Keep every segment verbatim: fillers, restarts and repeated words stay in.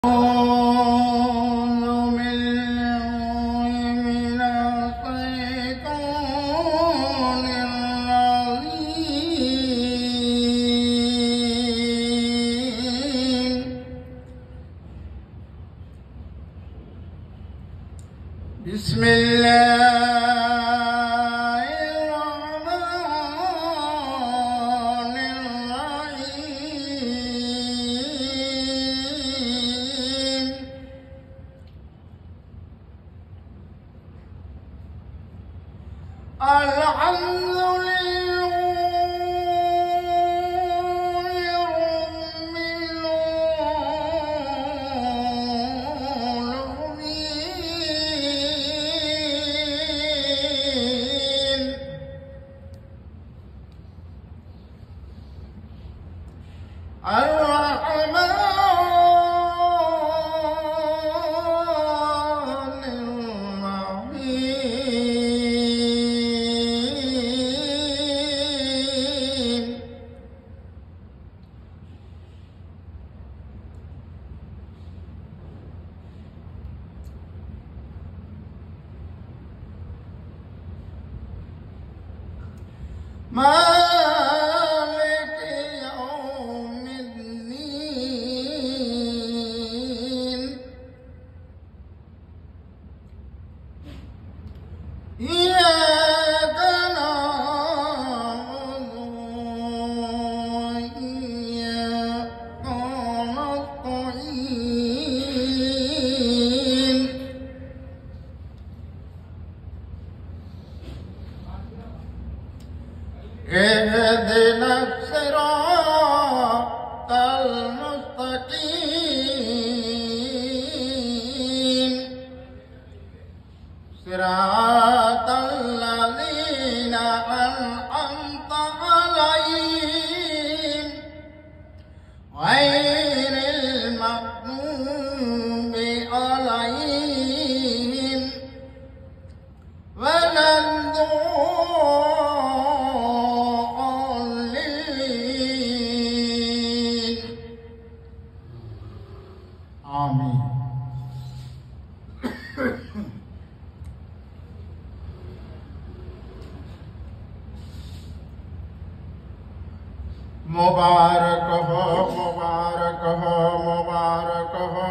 मुबारक हो मुबारक हो मुबारक हो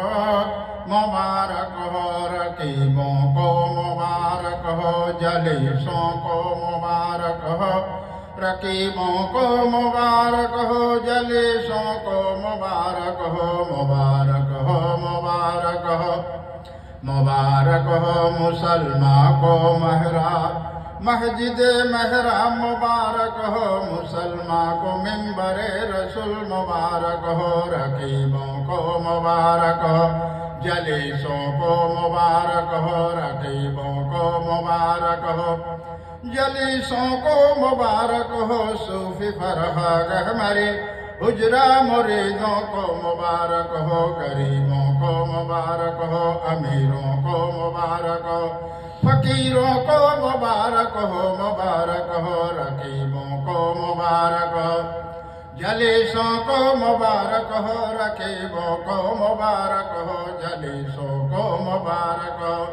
मुबारक हो रकीबों को मुबारक हो जलीसों को मुबारक हो रकीबों को मुबारक हो जलीसों को मुबारक हो मुबारक हो मुबारक हो मुबारक हो मुसलमान को महराब मस्जिद महराब मुबारक हो मुसलमान को मिंबरे रसूल मुबारक हो रकीबों को मुबारक हो जलीसों को मुबारक हो रकीबों को मुबारक हो जलीसों को मुबारक हो सूफी फरहा गहमरी हुजरा मुरीदों को मुबारक हो गरीबों को मुबारक हो अमीरों को मुबारक हो फकीरों को मुबारक हो मुबारक हो रकीबों को मुबारक हो जलीसों को मुबारक हो रकीबों को मुबारक हो जलीसों को मुबारक हो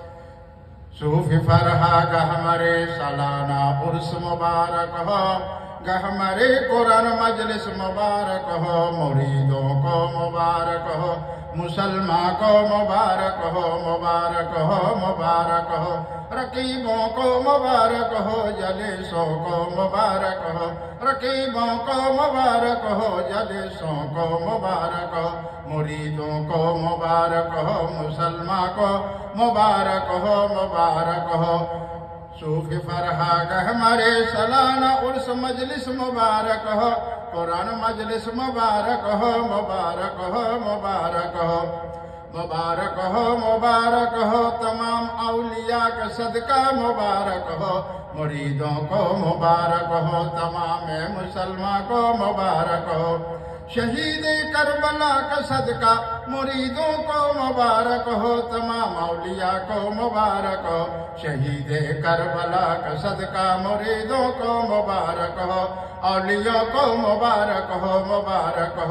सूफी फरहा गहमरे सालाना उर्स मुबारक हो गहमरे कुरान मजलिस मुबारक हो मुरीदों को मुबारक हो मुसलमान को मुबारक हो मुबारक हो मुबारक हो रकीबों को मुबारक हो जलीसों को मुबारक हो रकीबों को मुबारक हो जलीसों को मुबारक हो मुरीदों को मुबारक हो मुसलमान को मुबारक हो मुबारक हो सूफी फरहा गहमरे सालाना उर्स मजलिस मुबारक हो कुरान मजलिस मुबारक हो मुबारक हो मुबारक हो मुबारक हो मुबारक हो तमाम औलिया का सदका मुबारक हो मुरीदों को मुबारक हो तमाम मुसलमान को मुबारक हो शहीद करबला का सदका मुरीदों को मुबारक हो तमाम औलिया को मुबारक हो शहीद करबला का सदका मुरीदों को मुबारक हो औलिया को मुबारक हो मुबारक हो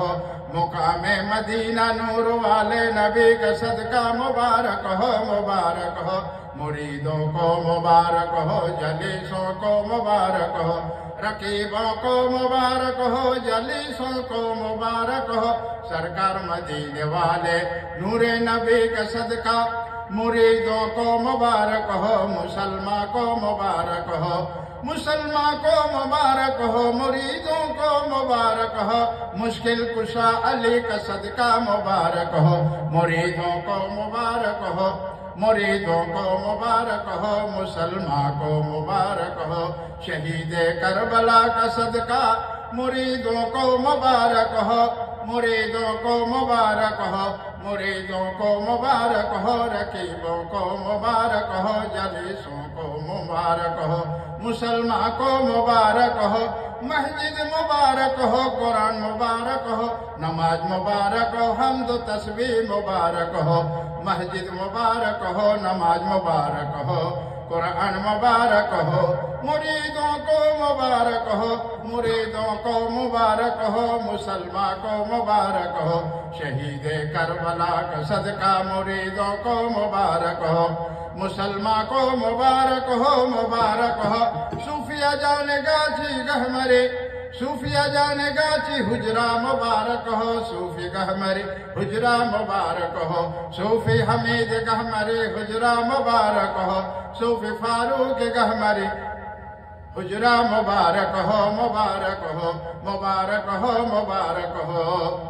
मुकामे मदीना नूर वाले नबी का सदका मुबारक हो मुबारक हो। मुरीदों को मुबारक हो, जलीसों को मुबारक हो, रकीबों को मुबारक हो, जलीसों को मुबारक हो। सरकार मदीने वाले नूरे नबी का सदका मुरीदों को मुबारक हो, मुसलमान को मुबारक हो, मुसलमान को मुबारक हो, मुरीदों को मुबारक हो। मुश्किल कुशा अली का सदका मुबारक हो, मुरीदों को मुबारक हो, मुरीदों को मुबारक हो, मुसलमान को मुबारक हो। शहीद करबला का सदका मुरीदों को मुबारक हो, मुरीदों को मुबारक हो, मुरीदों को मुबारक हो, रकीबों को मुबारक हो, जलीसों को मुबारक हो, मुसलमान को मुबारक हो। मस्जिद मुबारक हो, कुरान मुबारक हो, नमाज मुबारक हो, हम्द तस्बीह मुबारक हो। मस्जिद मुबारक हो, नमाज मुबारक हो, कुरान मुबारक हो। मुरीदों को मुबारक हो, मुरीदों को मुबारक हो, मुसलमान को मुबारक हो। शहीद करबला का सदका मुरीदों को मुबारक हो, मुसलमान को मुबारक हो मुबारक हो। सूफिया जाने गाची गहमरे, सूफिया जाने गाची हुजरा मुबारक हो, सूफी गहमरे हुजरा मुबारक हो। सूफी हमीद गहमरे हुजरा मुबारक हो, सूफी फारूक गहमरे हुजरा मुबारक हो मुबारक हो मुबारक हो मुबारक हो।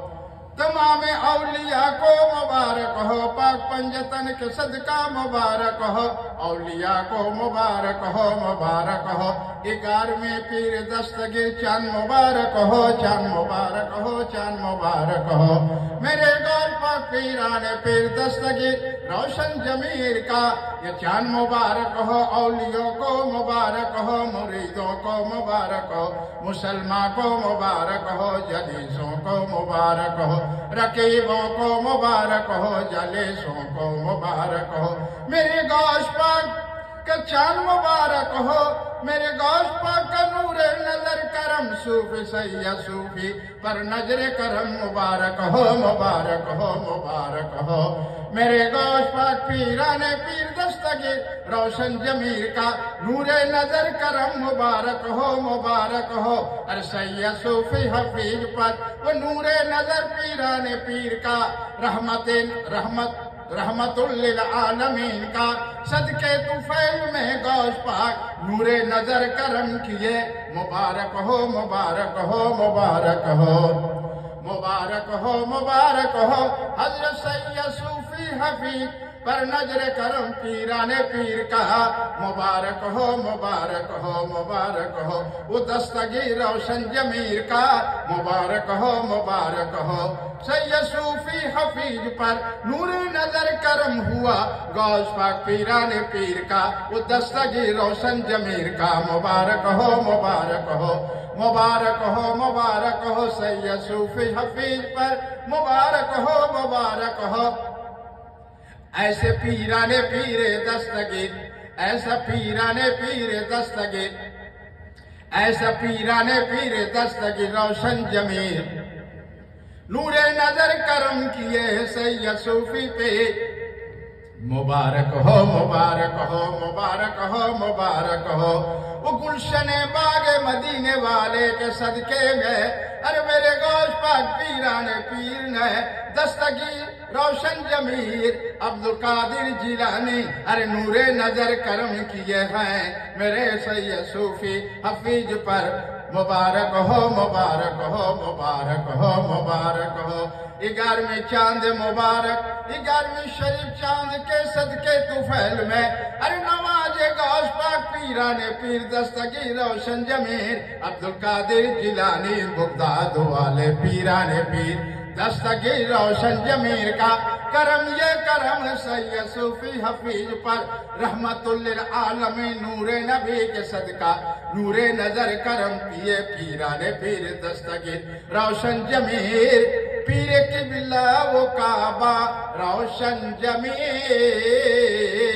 तमाम औलिया को मुबारक हो, पाक पंजतन के सदका मुबारक हो। औलिया को मुबारक हो मुबारक हो। ग्यारहवें पीर दस्तगीर चांद मुबारक हो, चांद मुबारक हो, चांद मुबारक हो। मेरे गौर पाक पीराने पीर दस्तगीर रोशन जमीर का ये चांद मुबारक हो। औलियों को मुबारक हो, मुरीदों को मुबारक हो, मुसलमान को मुबारक हो, जलीसों को मुबारक हो, रकीबों को मुबारक हो, जलीसों को मुबारक हो। मेरे गौश पाक का चांद मुबारक हो, मेरे गौश पाक का नूरे नजर करम सूफी सैयद सूफी पर नजर करम मुबारक हो मुबारक हो मुबारक हो। मेरे गौश पाक पीराने पीर दस्तगीर रोशन जमीर का नूरे नजर करम मुबारक हो मुबारक हो। अरे सैयद सूफी हफीज पर वो नूरे नजर पीराने पीर का रहमतिन रहमत रहमतुल लिल आलमीन का सदके तुफैल में गौश पाक नूरे नजर करम किए मुबारक हो मुबारक हो मुबारक हो मुबारक हो मुबारक हो। हजरत सैयद सूफी हफीज पर नजर करम पीराने पीर का मुबारक हो मुबारक हो मुबारक हो। वो दस्तगीर रोशन जमीर का मुबारक हो मुबारक हो। सैयद सूफी हफीज पर नूर नजर करम हुआ गौस पाक पीराने पीर का वो दस्तगीर रोशन जमीर का मुबारक हो मुबारक हो मुबारक हो मुबारक हो। सैयद सूफी हफीज पर मुबारक हो मुबारक हो। ऐसे पीराने पीरे दस्तगीर, ऐसा पीराने पीरे दस्तगीर, ऐसा पीराने पीरे दस्तगीर रोशन जमीर नूरे नजर करम किए सैयद सूफी पे मुबारक हो मुबारक हो मुबारक हो मुबारक हो। वो गुलशने बागे मदीने वाले के सदके में अरे मेरे गौश पाक पीराने पीर ने दस्तगीर रोशन जमीर अब्दुल कादिर जिलानी अरे नूरे नजर करम किए हैं मेरे सैयद सूफी हफीज पर मुबारक हो मुबारक हो मुबारक हो मुबारक हो। ग्यारहवीं चांद मुबारक, ग्यारहवीं शरीफ चांद के सदके तुफैल में अरे नवाजे गौस पाक पीराने पीर दस्तगीर रोशन जमीर अब्दुल कादिर जिलानी बगदाद वाले पीराने पीर दस्तगीर रोशन जमीर का करम ये करम सैयद सूफी हफीज पर रहमतुल लिल आलमीन नूरे नबी के सदका नूरे नजर करम पिए पीराने पीर दस्तगीर रोशन जमीर पीर की बिल्ला वो काबा रोशन जमीर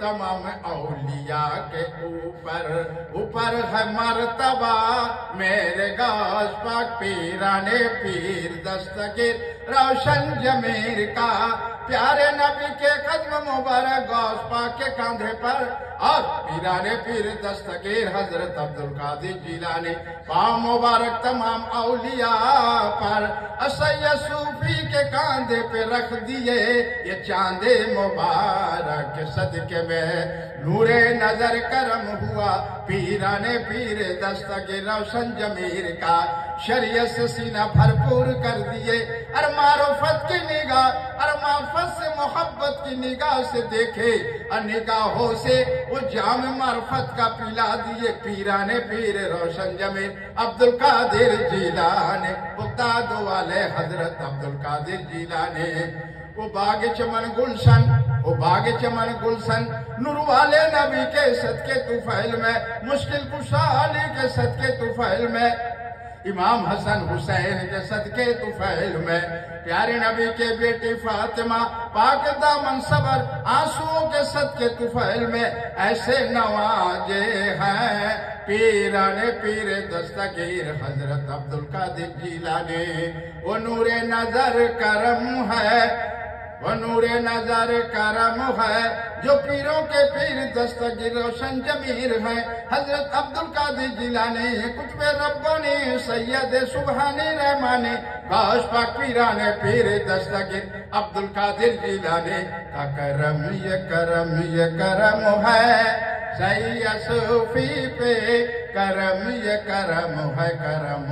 तमाम औलिया के ऊपर ऊपर है मर्तबा मेरे गौस पाक पीराने पीर दस्तगीर रोशन जमीर का। प्यारे नबी के कदम मुबारक गौस पाक के कांधे पर और पीराने पीर दस्तगीर हजरत अब्दुल कादिर जिलानी पाँव मुबारक तमाम औलिया पर असैयद सूफी के कांधे पे रख दिए ये चांदे मुबारक के सदके में नूरे नजर करम हुआ पीराने पीर दस्तगीर रोशन जमीर का। शरीयत से सीना भरपूर कर दिए और मारुफत की निगाह और मार्फत से मोहब्बत की निगाह से देखे और निगाहों से वो जाम मार्फत का पिला दिए पीराने पीर रोशन जमीर अब्दुल कादिर जिलानी बगदाद वाले हजरत अब्दुल कादिर जिलानी। वो बाग चमन गुलशन वो बाग चमन गुलशन नूर वाले नबी के सदके तुफैल में मुश्किल कुशा अली के सदके तुफैल में इमाम हसन हुसैन के सदके तुफैल में प्यारे नबी के बेटी फातिमा पाक दामन सबर आंसुओं के सदके तुफैल में ऐसे नवाजे हैं पीराने पीर दस्तगीर हजरत अब्दुल कादिर जिलानी। वो नूरे नजर करम है वो नूरे नजर करम है जो पीरों के पीर दस्तगीर रोशन जमीर है हजरत अब्दुल कादिर जिलानी कुतुब रब्बानी सैयद सुबहानी रहमानी गौस पाक पीराने पीर दस्तगीर अब्दुल कादिर जिलानी का करम ये करम ये करम है सैयद सूफी पे करम ये करम है करम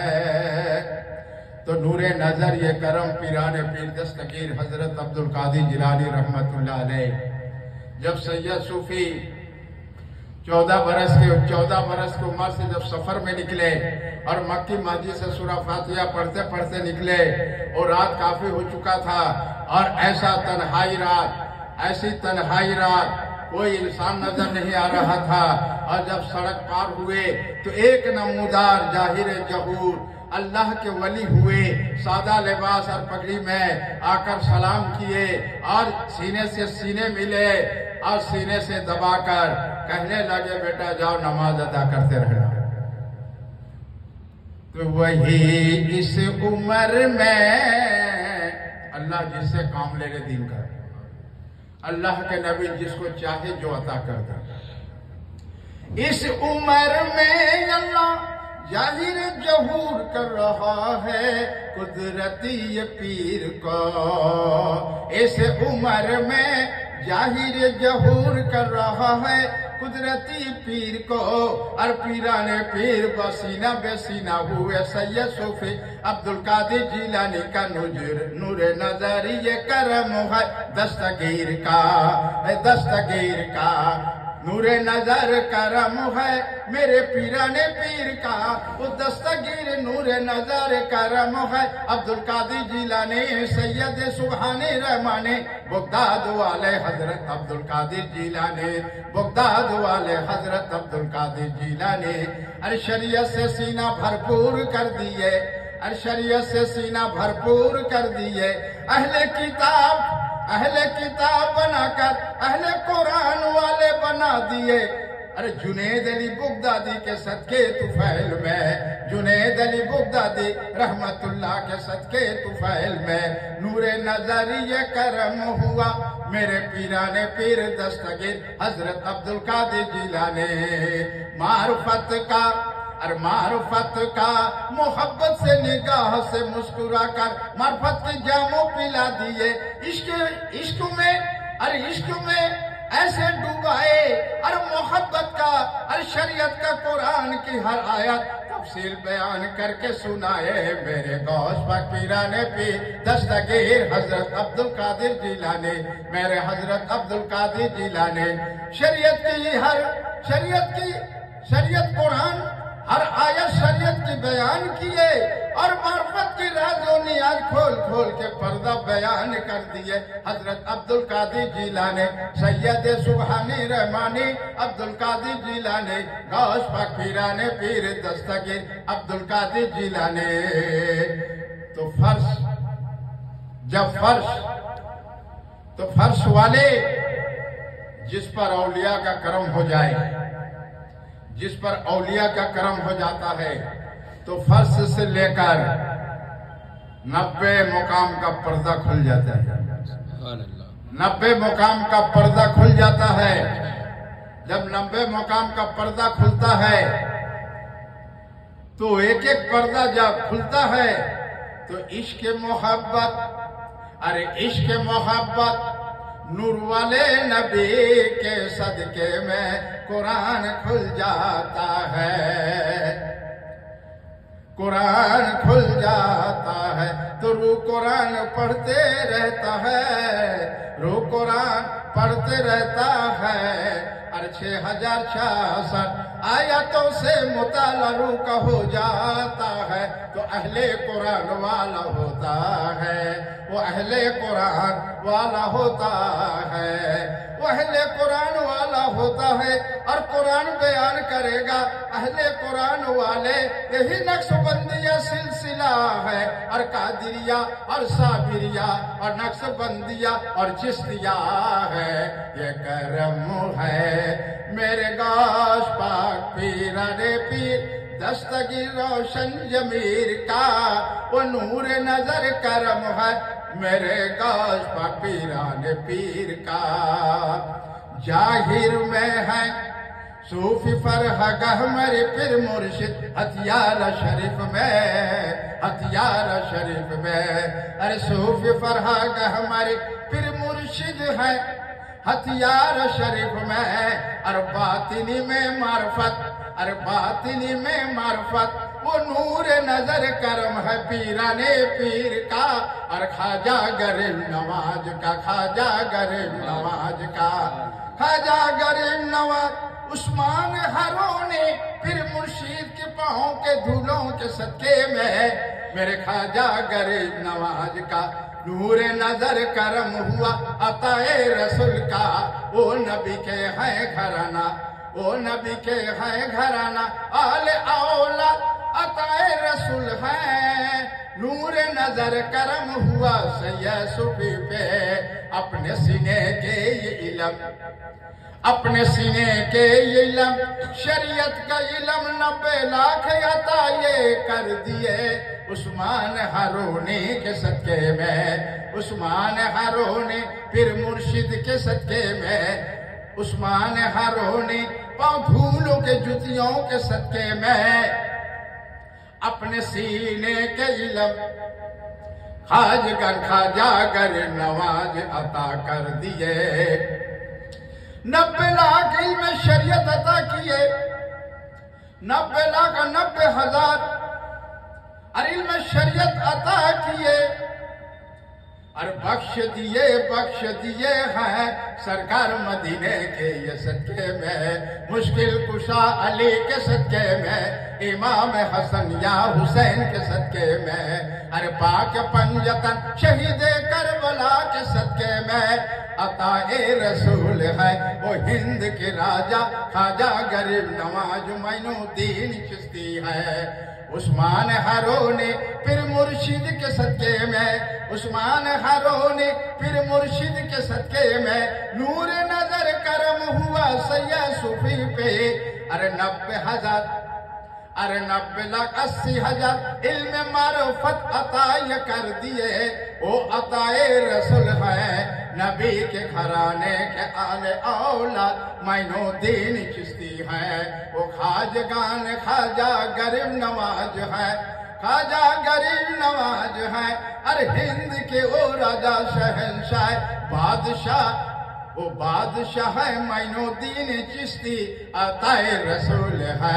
है। तो नूरे नजर ये करम पीराने पीर दस्तगीर हजरत अब्दुल कादिर जिलानी रहमतुल्लाह अलैह जब सैयद सूफी चौदह बरस के चौदह बरस की उम्र से जब सफर में निकले और मक्की मस्जिद से सूरह फातिहा पढ़ते पढ़ते निकले और रात काफी हो चुका था और ऐसा तन्हाई रात ऐसी तन्हाई रात कोई इंसान नजर नहीं आ रहा था और जब सड़क पार हुए तो एक नमूदार जाहिर जहूर अल्लाह के वली हुए सादा लिबास और पगड़ी में आकर सलाम किए और सीने से सीने मिले और सीने से दबाकर कहने लगे बेटा जाओ नमाज अदा करते रहना। तो वही इस उम्र में अल्लाह जिससे काम ले ले दिन कर अल्लाह के नबी जिसको चाहे जो अता करता। इस उम्र में अल्लाह जाहिर जहूर कर रहा है कुदरती पीर को। इस उम्र में जाहिर जहूर कर रहा है कुदरती पीर को और पीराने पीर बसीना बेसीना हुए सैयद सूफी अब्दुल कादिर जिलानी का नूर नूर नजर ये करम है दस्तगीर का दस्तगीर का नूरे नजर करम है मेरे पीराने पीर का वो दस्तगीर नूरे नजर करम है अब्दुल कादिर जिलानी सैयद सुबहानी रहमानी बगदाद वाले हजरत अब्दुल कादिर जिलानी बगदाद वाले हजरत अब्दुल कादिर जिलानी। अरे शरीयत से सीना भरपूर कर दिए अरे शरीयत से सीना भरपूर कर दिए अहले किताब अहले किताब बनाकर अहले कुरान वाले बना दिए। अरे जुनेद अली बगदादी के सदके तुफैल में जुनेद अली बगदादी रहमतुल्लाह के सदके तुफैल में नूरे नजर ये करम हुआ मेरे पीराने पीर दस्तगीर हजरत अब्दुल कादिर जिलानी। मारुफत का और मारुफत का मोहब्बत से निगाह से मुस्कुरा कर मार्फत की जामों पिला दिए इश्क इश्क में अरे इश्क में ऐसे डुबाए और मोहब्बत का और शरीयत का कुरान की हर आयत तफसील बयान करके सुनाए मेरे गौस पाक पीराने पीर दस्तगीर हजरत अब्दुल कादिर जिलानी मेरे हजरत अब्दुल कादिर जिलानी। शरीयत की हर शरीयत की शरीयत कुरान हर आयत शरीयत की बयान किए और मार्फत की राज़ो नियाज खोल खोल के पर्दा बयान कर दिए हजरत अब्दुल कादिर जिलानी सैयद सुबहानी रहमानी अब्दुल कादिर जिलानी गौस पाक पीराने पीर दस्तगीर अब्दुल कादिर जिलानी। तो फर्श जब फर्श तो फर्श वाले जिस पर औलिया का करम हो जाए, जिस पर औलिया का करम हो जाता है तो फर्श से लेकर नब्बे मुकाम का पर्दा खुल जाता है। नब्बे मुकाम का पर्दा खुल जाता है। जब नब्बे मुकाम का पर्दा खुलता है तो एक एक पर्दा जब खुलता है तो इश्क मोहब्बत, अरे इश्क मोहब्बत नूर वाले नबी के सदके में कुरान खुल जाता है, कुरान खुल जाता है। तो रू कुरान पढ़ते रहता है, रू कुरान पढ़ते रहता है। अरे छह हजार छियासठ आयतों से मुताला रू का हो जाता है। तो अहले कुरान वाला होता है, वो अहले कुरान वाला होता है, वो अहले कुरान वाला होता है। और कुरान बयान करेगा अहले कुरान वाले, यही नक्शबंदिया सिलसिला है। और कादिरिया और साबिरिया और नक्शबंदिया और चिश्तिया है। ये करम है मेरे गौस पाक पीरा रे पीर दस्तगीर रोशन जमीर का, वो नूर नजर करम है मेरे गौस पाक पीरा रे पीर का। जाहिर में है सूफी फरहगह मेरे पीर मुर्शिद हथियार शरीफ में, हथियार शरीफ में। अरे सूफी फरहगह हमारे पीर मुर्शिद है हथियार शरीफ में। और बातिनी में मार्फत, अरे बातिनी में मार्फत वो नूर नजर करम है पीराने पीर का। और खाजा गरीब नवाज का, खाजा गरीब नवाज का, खाजा गरीब नवाज उस्मान हरोने फिर मुर्शीद के पाँव के धूलों के सदके में मेरे खाजा गरीब नवाज का नूर नजर करम हुआ अताए रसूल का। ओ नबी के है घराना, ओ नबी के है घराना, आले औलाद अताए रसूल है। नूर नजर करम हुआ सैयद सूफी पे, अपने सीने के ये इल्म, अपने सीने के ये इल्म, शरीयत का इल्म नब्बे लाख अता ये कर दिए उस्मान हारूनी के सदके में, उस्मान हारूनी फिर मुर्शिद के सदके में, उस्मान हारूनी पाँव धूलों के जुतियों के सदके में अपने सीने के इल्म खाजगन खाजा गर नवाज अता कर दिए। नब्बे लाख इल्म शरीयत अता किए, नब्बे लाख नब्बे हजार और इल्म शरीयत अता किए और बख्श दिए, बख्श दिए हैं सरकार मदीने के ये सदके में, मुश्किल कुशा अली के सदके में, इमाम हसन या हुसैन के सदके में, अरे पाक पंजतन शहीद करबला के सदके में अताए रसूल है वो हिंद के राजा खाजा गरीब नवाज मोइनुद्दीन चिश्ती है। उस्मान हारूनी फिर मुर्शिद के सदके में, उस्मान हारूनी फिर मुर्शिद के सदके में नूर नजर करम हुआ सैयद सूफी पे। अरे नब्बे हजार, अरे नब्बे लाख अस्सी हजार इल्म मारूफत अता कर दिए। वो अताए रसूल है नबी के घराने के आले औलाद मोइनुद्दीन चिश्ती है। वो खाजगान खाजा गरीब नवाज है, खाजा गरीब नवाज है। अरे हिंद के वो राजा शहंशाह बादशाह, वो बादशाह है मोइनुद्दीन चिश्ती अताए रसूल है।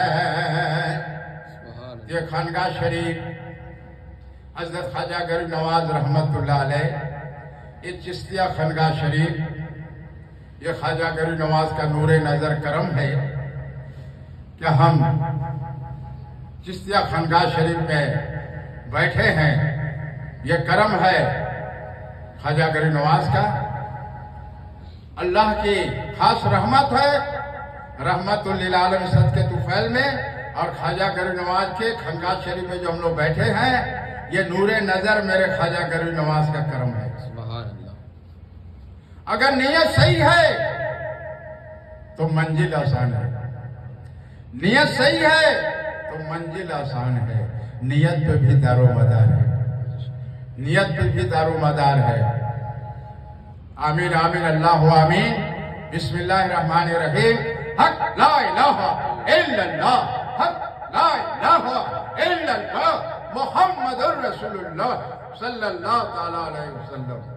ये खानगा शरीफ हजरत खाजा गरीब नवाज रहमतुल्लाह अलैह, ये चिश्तिया खानगा शरीफ, ये खाजा गरीब नवाज का नूरे नजर करम है कि हम चिश्तिया खानगा शरीफ में बैठे हैं। ये करम है खाजा गरीब नवाज का, अल्लाह की खास रहमत है, रहमतुल लिल आलमीन सदके तुफैल में। और खाजा गरीब नवाज के खानगा शरीफ में जो हम लोग बैठे हैं, ये नूरे नजर मेरे खाजा गरीब नवाज का करम है। अगर नीयत सही है तो मंजिल आसान है। नियत सही है तो मंजिल आसान है। नियत पे भी दारोमदार है, नियत पे भी दारोमदार है। आमीन आमीन अल्लाह आमीन। बिस्मिल्लाहिर्रहमानिर्रहीम। हक ला इलाहा इल्लल्लाह, हक ला इलाहा इल्लल्लाह, मुहम्मदुर रसूलुल्लाह सल्लल्लाहु तआला अलैहि वसल्लम।